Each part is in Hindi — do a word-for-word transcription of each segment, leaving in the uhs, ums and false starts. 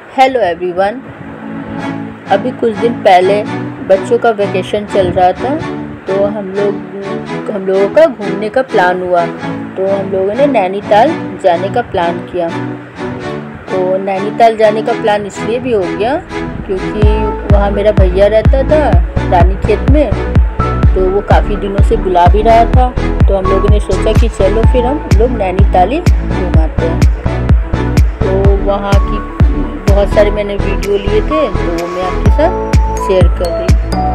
Hello everyone. अभी कुछ दिन पहले बच्चों का वैकेशन चल रहा था, तो हम लोग हम लोगों का घूमने का प्लान हुआ। तो हम लोगों ने नैनीताल जाने का प्लान किया। तो नैनीताल जाने का प्लान इसलिए भी हो गया क्योंकि वहाँ मेरा भैया रहता था रानीखेत में, तो वो काफ़ी दिनों से बुला भी रहा था। तो हम लोगों ने सोचा कि चलो फिर हम लोग नैनीताल ही घूमाते हैं। तो वहाँ की बहुत सारे मैंने वीडियो लिए थे, तो वो मैं आपके साथ शेयर कर रही हूँ।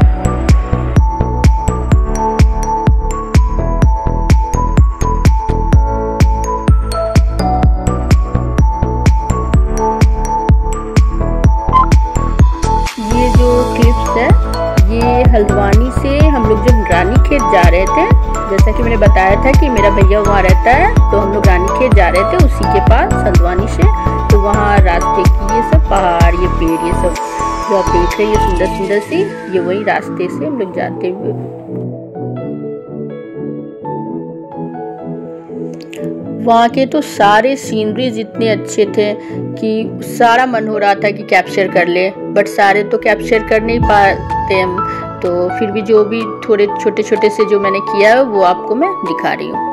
ये जो क्लिप्स है, ये हल्द्वानी से हम लोग जब रानीखेत जा रहे थे, जैसा कि मैंने बताया था कि मेरा भैया वहाँ रहता है, तो हम लोग रानीखेत जा रहे थे उसी के पास हल्द्वानी से। तो वहाँ रास्ते की ये सब पहाड़, ये पेड़, ये सब जो आप देख रहे हैं ये सुंदर सुंदर सी, ये वही रास्ते से हम लोग जाते हुए। वहाँ के तो सारे सीनरीज इतने अच्छे थे कि सारा मन हो रहा था कि कैप्चर कर ले, बट सारे तो कैप्चर कर नहीं पाते हम। तो फिर भी जो भी थोड़े छोटे छोटे से जो मैंने किया है वो आपको मैं दिखा रही हूँ।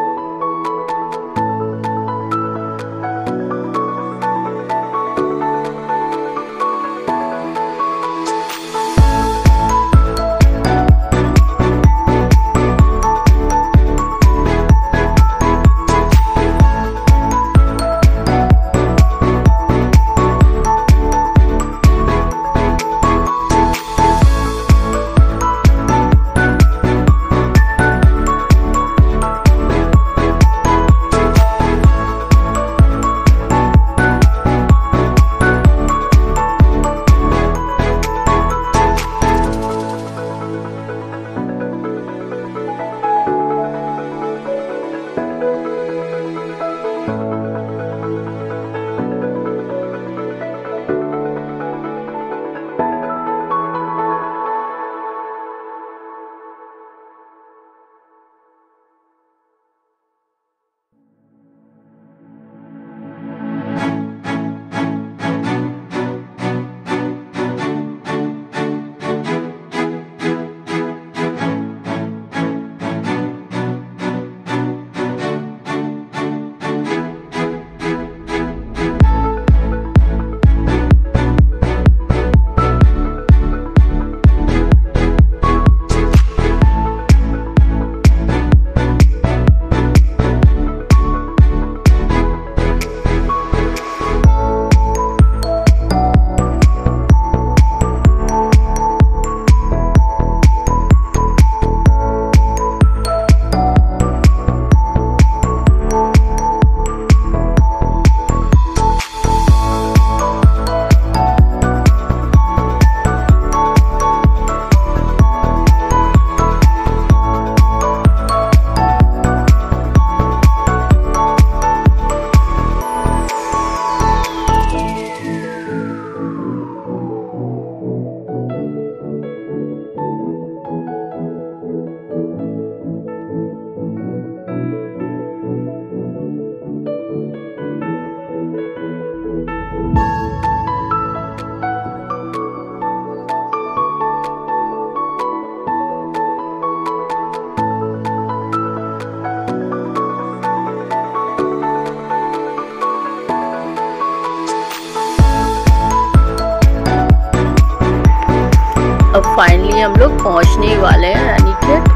अब फाइनली हम लोग पहुंचने ही वाले हैं रानीखेत।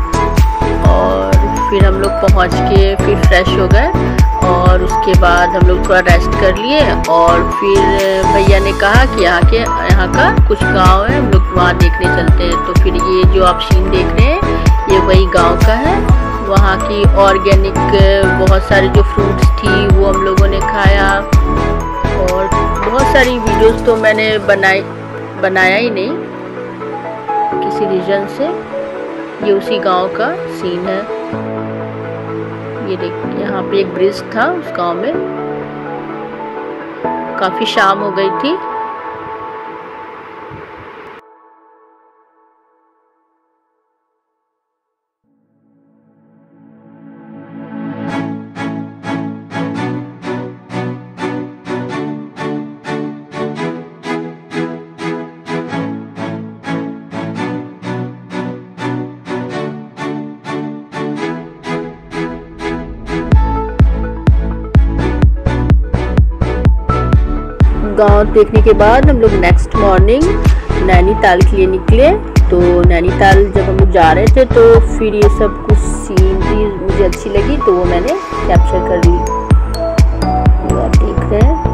और फिर हम लोग पहुंच के फिर फ्रेश हो गए, और उसके बाद हम लोग थोड़ा रेस्ट कर लिए। और फिर भैया ने कहा कि यहाँ के यहाँ का कुछ गांव है, हम लोग वहाँ देखने चलते हैं। तो फिर ये जो आप सीन देख रहे हैं ये वही गांव का है। वहाँ की ऑर्गेनिक बहुत सारे जो फ्रूट्स थी वो हम लोगों ने खाया। और बहुत सारी वीडियोस तो मैंने बनाई बनाया ही नहीं किसी रीजन से। ये उसी गांव का सीन है। ये देखिए यहाँ पे एक ब्रिज था उस गांव में। काफी शाम हो गई थी। गांव देखने के बाद हम लोग नेक्स्ट मॉर्निंग नैनीताल के लिए निकले। तो नैनीताल जब हम लोग जा रहे थे तो फिर ये सब कुछ सीनरी मुझे अच्छी लगी तो वो मैंने कैप्चर कर ली। तो आप देख रहे हैं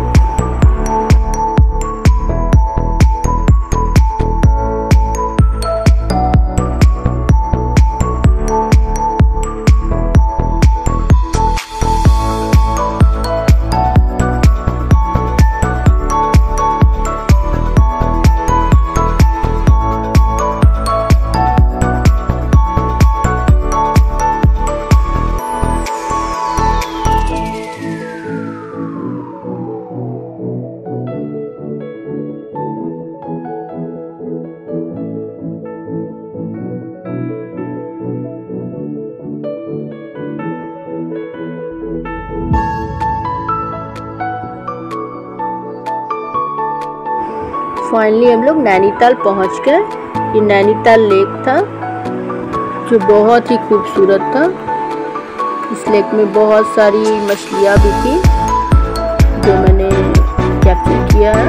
फाइनली हम लोग नैनीताल पहुंच गए। ये नैनीताल लेक था जो बहुत ही खूबसूरत था। इस लेक में बहुत सारी मछलियाँ भी थी जो मैंने कैप्चर किया है।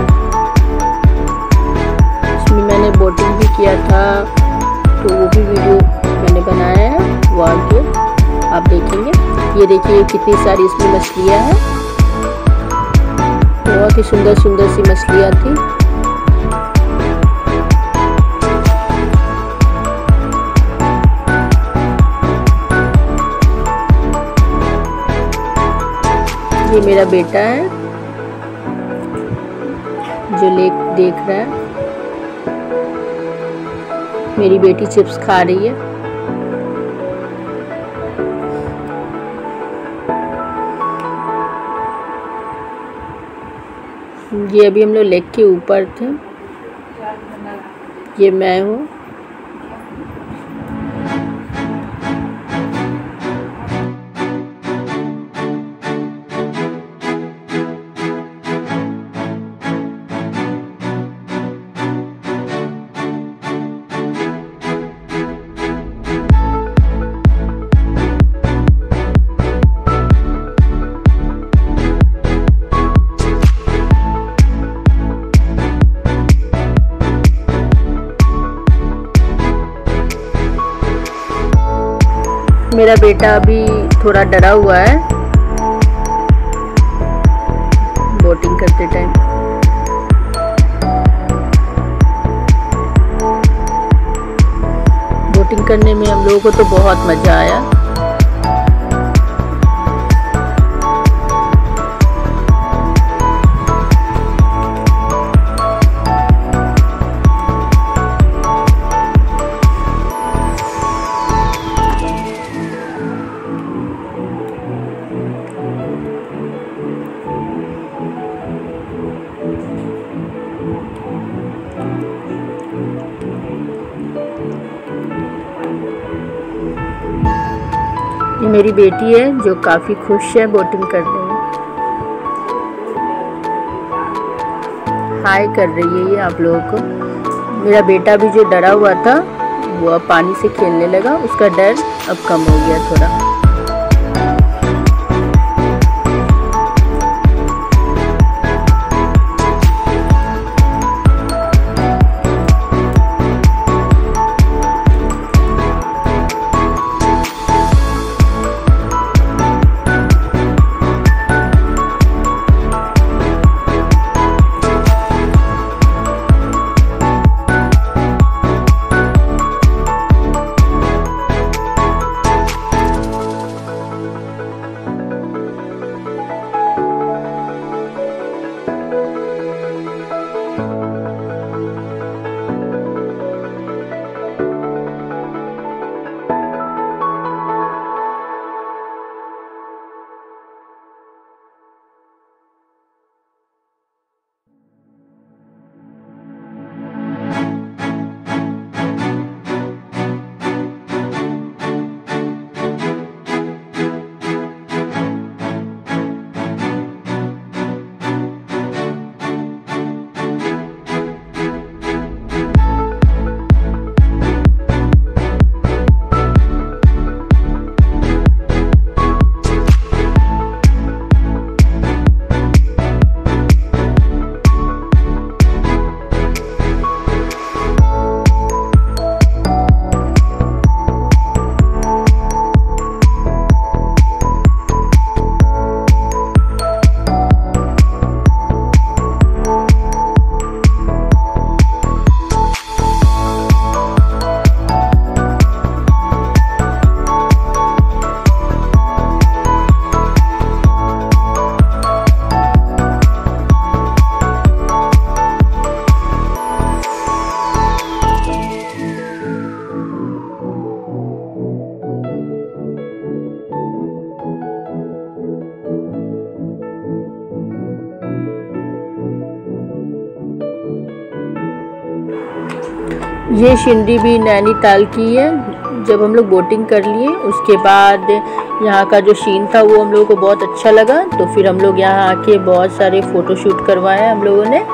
इसमें मैंने बोटिंग भी किया था तो वो भी वीडियो मैंने बनाया है, वो आगे आप देखेंगे। ये देखिए कितनी सारी इसमें मछलियाँ हैं, बहुत ही सुंदर सुंदर सी मछलियाँ थी। ये मेरा बेटा है जो लेक देख रहा है। मेरी बेटी चिप्स खा रही है। ये अभी हम लोग लेक के ऊपर थे। ये मैं हूँ। मेरा बेटा अभी थोड़ा डरा हुआ है बोटिंग करते टाइम। बोटिंग करने में हम लोगों को तो बहुत मज़ा आया। ये मेरी बेटी है जो काफ़ी खुश है बोटिंग करने में। हाय कर रही है ये आप लोगों को। मेरा बेटा भी जो डरा हुआ था वो अब पानी से खेलने लगा, उसका डर अब कम हो गया थोड़ा। ये सीनरी भी नैनीताल की है। जब हम लोग बोटिंग कर लिए उसके बाद यहाँ का जो सीन था वो हम लोगों को बहुत अच्छा लगा, तो फिर हम लोग यहाँ आके बहुत सारे फ़ोटो शूट करवाए हम लोगों ने।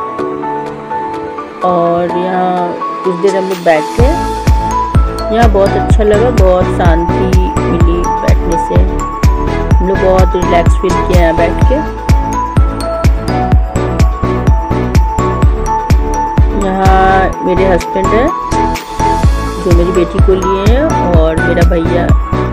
और यहाँ कुछ देर हम लोग बैठे, यहाँ बहुत अच्छा लगा, बहुत शांति मिली बैठने से। हम लोग बहुत रिलैक्स फील किया यहाँ बैठ के। यहाँ मेरे हस्बैंड है जो मेरी बेटी को लिए हैं, और मेरा भैया।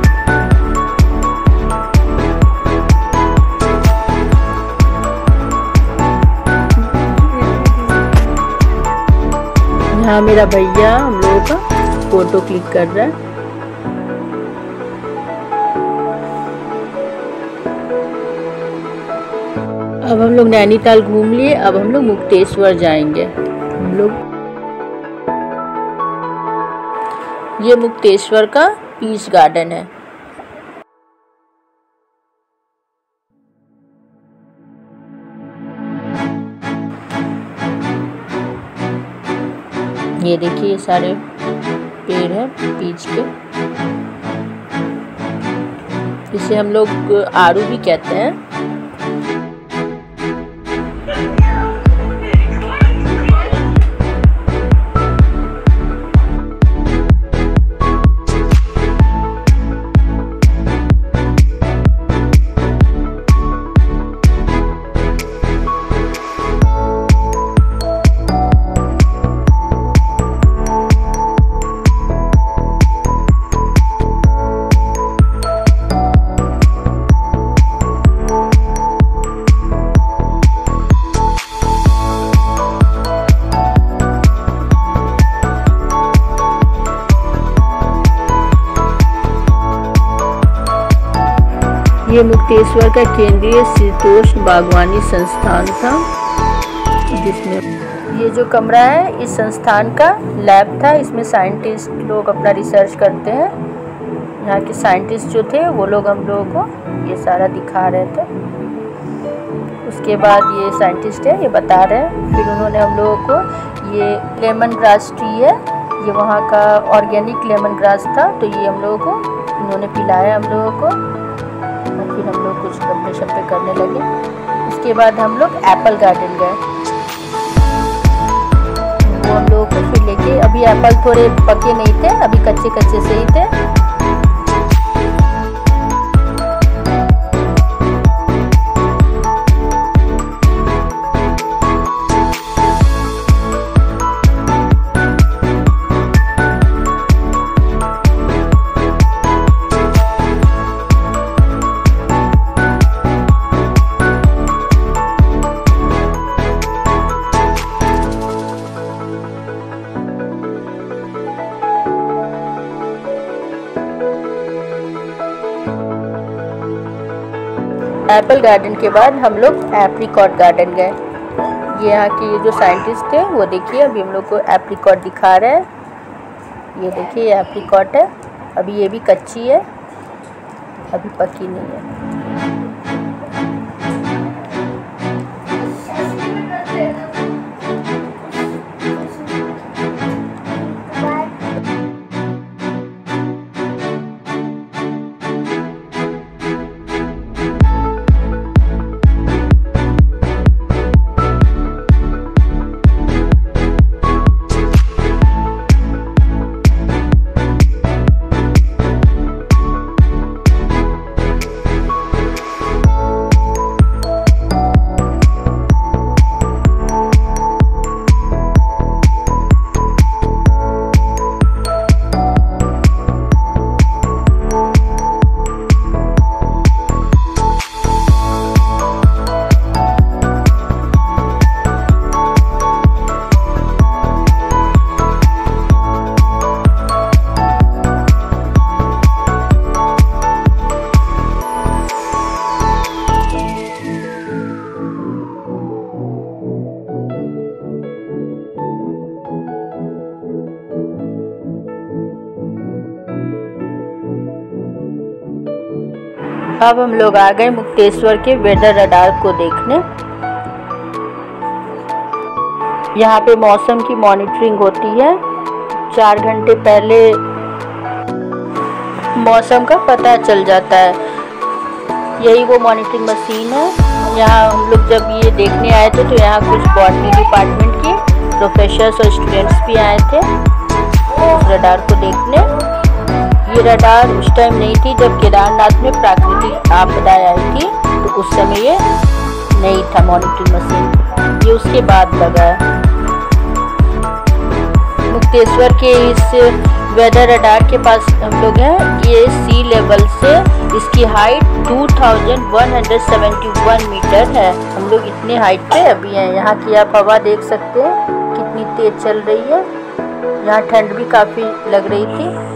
यहाँ मेरा भैया हम लोगों का फोटो क्लिक कर रहा है। अब हम लोग नैनीताल घूम लिए, अब हम लोग मुक्तेश्वर जाएंगे। हम लोग ये मुक्तेश्वर का पीस गार्डन है। ये देखिए, ये सारे पेड़ हैं पीच के। इसे हम लोग आड़ू भी कहते हैं। ये मुक्तेश्वर का केंद्रीय शीतोष्ण बागवानी संस्थान था, जिसमें ये जो कमरा है इस संस्थान का लैब था। इसमें साइंटिस्ट लोग अपना रिसर्च करते हैं। यहाँ के साइंटिस्ट जो थे वो लोग हम लोगों को ये सारा दिखा रहे थे। उसके बाद ये साइंटिस्ट है, ये बता रहे हैं। फिर उन्होंने हम लोगों को ये लेमन ग्रास ट्री है, ये वहाँ का ऑर्गेनिक लेमन ग्रास था, तो ये हम लोगों को इन्होंने पिलाया हम लोगों को। फिर हम लोग कुछ गप्पे शप्पे करने लगे। उसके बाद हम लोग एप्पल गार्डन गए। वो हम लोगों को फिर लेके, अभी एप्पल थोड़े पके नहीं थे, अभी कच्चे कच्चे से ही थे। एप्पल गार्डन के बाद हम लोग एप्रिकॉट गार्डन गए। ये यहाँ के जो साइंटिस्ट थे वो देखिए अभी हम लोग को एप्रिकॉट दिखा रहे हैं। ये देखिए ये एप्रिकॉट है, अभी ये भी कच्ची है, अभी पकी नहीं है। अब हम लोग आ गए मुक्तेश्वर के वेदर रडार को देखने। यहाँ पे मौसम की मॉनिटरिंग होती है, चार घंटे पहले मौसम का पता चल जाता है। यही वो मॉनिटरिंग मशीन है। यहाँ हम लोग जब ये देखने आए थे तो यहाँ कुछ बॉटनी डिपार्टमेंट के प्रोफेसर्स और स्टूडेंट्स भी आए थे उस रडार को देखने। ये रडार उस टाइम नहीं थी जब केदारनाथ में प्राकृतिक आपदाएं आई थी, तो उस समय ये नहीं था मॉनिटरिंग मशीन, ये उसके बाद लगा है। मुक्तेश्वर के इस वेदर रडार के पास हम लोग हैं। ये सी लेवल से इसकी height two thousand one hundred seventy one metre है। हम लोग इतने हाइट पे अभी हैं। यहाँ की आप हवा देख सकते हैं कितनी तेज चल रही है। यहाँ ठंड भी काफ़ी लग रही थी।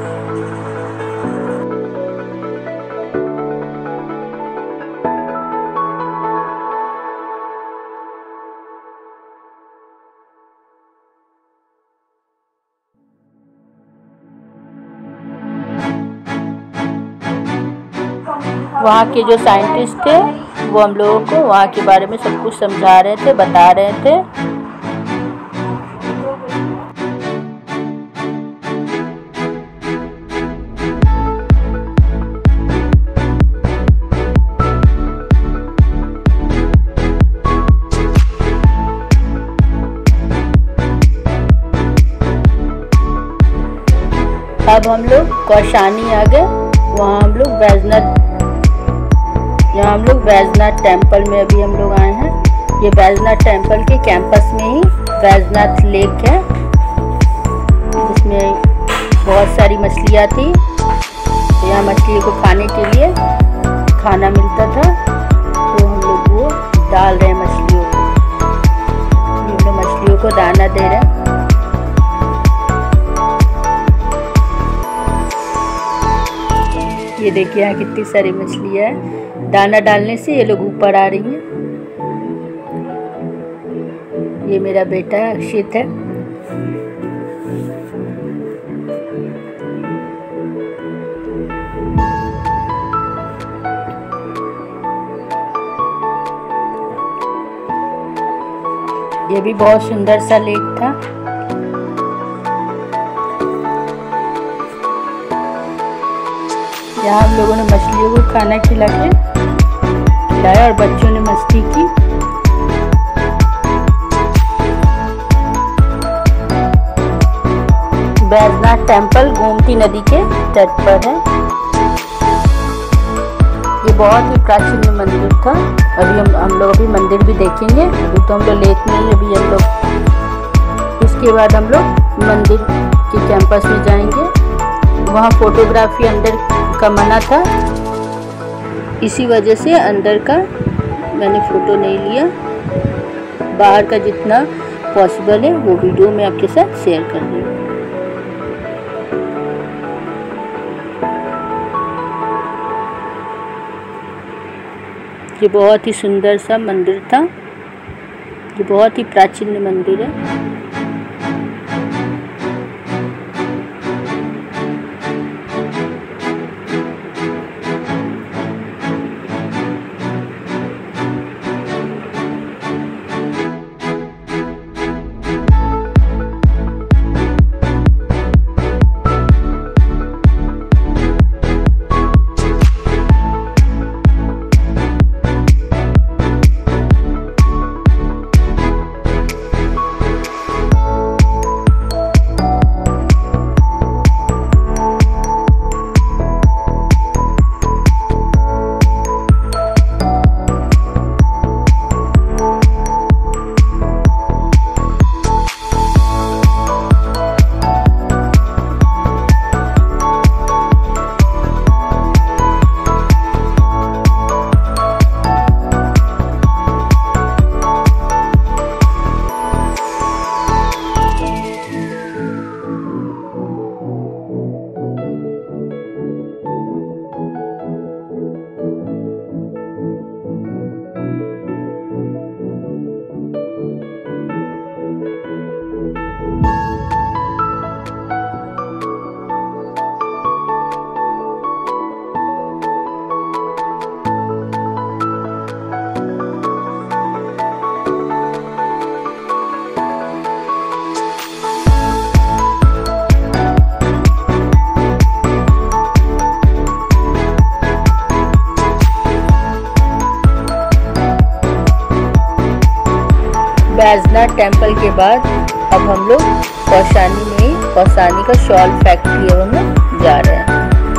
वहाँ के जो साइंटिस्ट थे वो हम लोगों को वहाँ के बारे में सब कुछ समझा रहे थे, बता रहे थे। अब हम लोग कौशानी आ गए। वहाँ हम लोग वैजनाथ यहाँ हम लोग वैजनाथ टेम्पल में अभी हम लोग आए हैं। ये वैजनाथ टेम्पल के कैंपस में ही वैजनाथ लेक है, जिसमें बहुत सारी मछलियाँ थी। तो यहाँ मछलियों को खाने के लिए खाना मिलता था, तो हम लोग वो डाल रहे हैं मछलियों को। हम लोग मछलियों को दाना दे रहे हैं। ये देखिए यहाँ कितनी सारी मछलियाँ हैं। दाना डालने से ये लोग ऊपर आ रही हैं। ये मेरा बेटा अक्षित है। ये भी बहुत सुंदर सा लेक था। यहाँ हम लोगों ने मछलियों को खाना खिला के खिलाया और बच्चों ने मस्ती की। वैजनाथ टेम्पल गोमती नदी के तट पर है। ये बहुत ही प्राचीन मंदिर था। अभी हम हम लोग अभी मंदिर भी देखेंगे। अभी तो हम लोग लेक में ही अभी हम लोग इसके बाद हम लोग मंदिर के कैंपस में जाएंगे। वहाँ फोटोग्राफी अंदर का मना था, इसी वजह से अंदर का मैंने फ़ोटो नहीं लिया। बाहर का जितना पॉसिबल है वो वीडियो मैं आपके साथ शेयर कर रही हूँ। ये बहुत ही सुंदर सा मंदिर था। ये बहुत ही प्राचीन मंदिर है। बैजनाथ टेम्पल के बाद अब हम लोग कौशानी में कौसानी का शॉल फैक्ट्री अब हम लोग जा रहे हैं।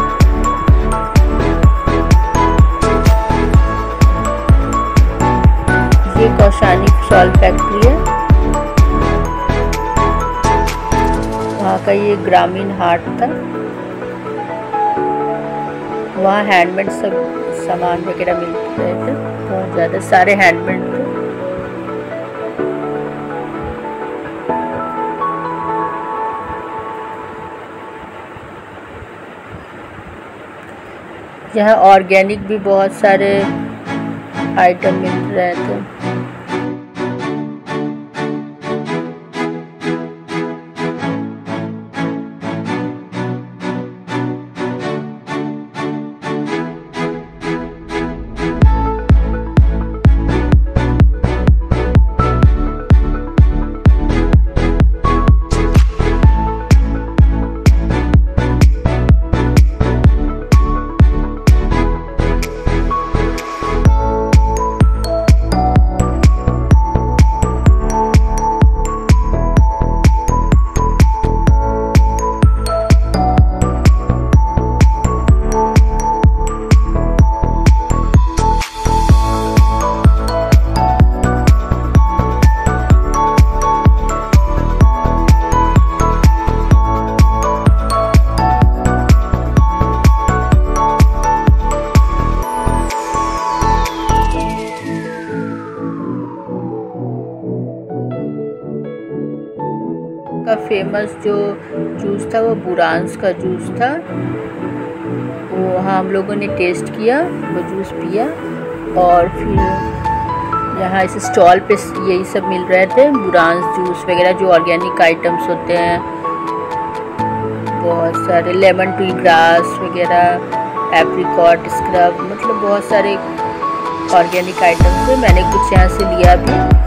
ये कौशानी शॉल फैक्ट्री है। वहाँ का ये ग्रामीण हाट था। वहाँ हैंडमेड सब सामान वगैरह मिलते रहे थे, बहुत ज़्यादा सारे हैंडमेड थे। यहाँ ऑर्गेनिक भी बहुत सारे आइटम मिल रहे थे। का फेमस जो जूस था वो बुरांस का जूस था। वो वहाँ हम लोगों ने टेस्ट किया, वो जूस पिया। और फिर यहाँ इस स्टॉल पे यही सब मिल रहे थे, बुरांस जूस वगैरह जो ऑर्गेनिक आइटम्स होते हैं, बहुत सारे लेमन ट्री ग्रास वगैरह, एप्रिकॉट स्क्रब, मतलब बहुत सारे ऑर्गेनिक आइटम्स थे। मैंने कुछ यहाँ से लिया भी।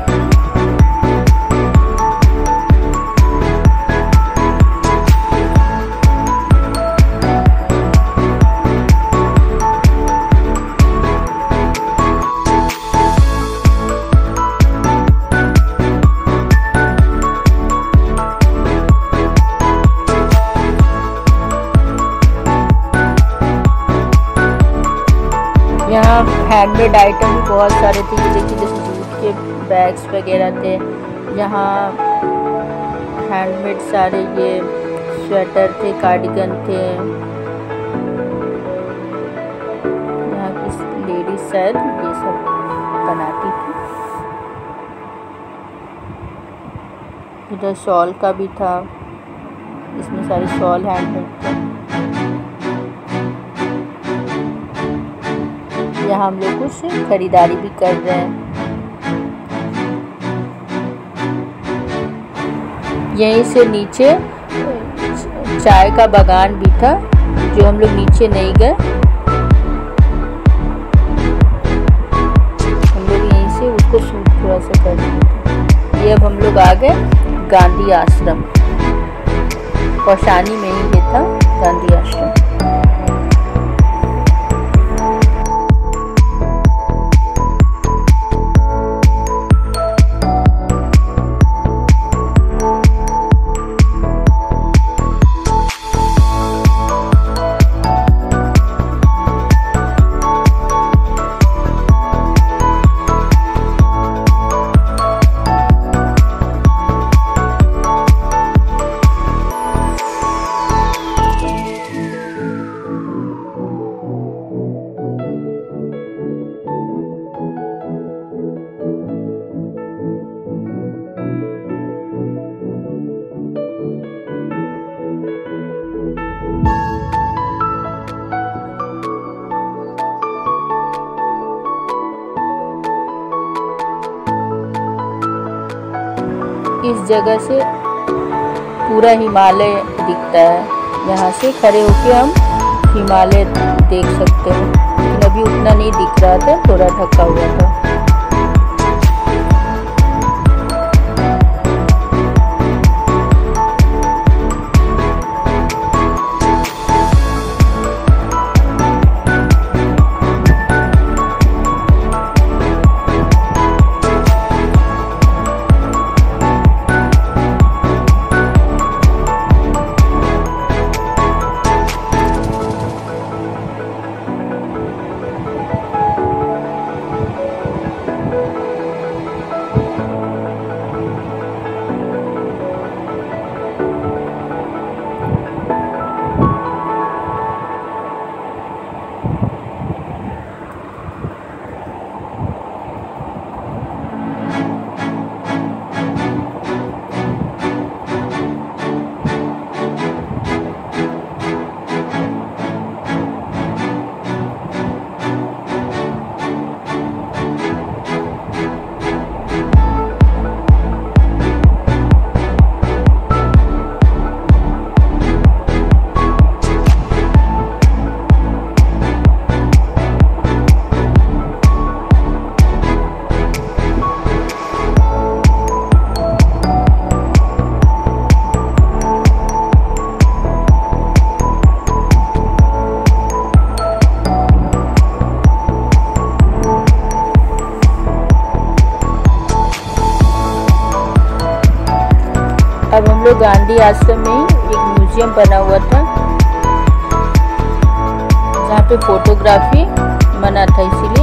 यहाँ हैंडमेड आइटम भी बहुत सारे थे, देखिए जैसे जूट के बैग्स वगैरह थे। यहाँ हैंडमेड सारे ये स्वेटर थे, कार्डिगन थे। यहाँ की लेडीज शायद ये सब बनाती थी। इधर शॉल का भी था, इसमें सारे शॉल हैंडमेड थे। यहाँ हम लोग कुछ खरीदारी भी कर रहे हैं। यहीं से नीचे चाय का बागान भी था, जो हम लोग नीचे नहीं गए। हम लोग यहीं से उसको शूट थोड़ा सा कर दिए। ये अब हम लोग आ गए गांधी आश्रम। कौशानी में ही ये था गांधी आश्रम। इस जगह से पूरा हिमालय दिखता है। यहाँ से खड़े होके हम हिमालय देख सकते हैं, लेकिन अभी उतना नहीं दिख रहा था, थोड़ा ढका हुआ था। अब हम लोग गांधी आश्रम में एक म्यूजियम बना हुआ था जहाँ पे फोटोग्राफी मना था, इसीलिए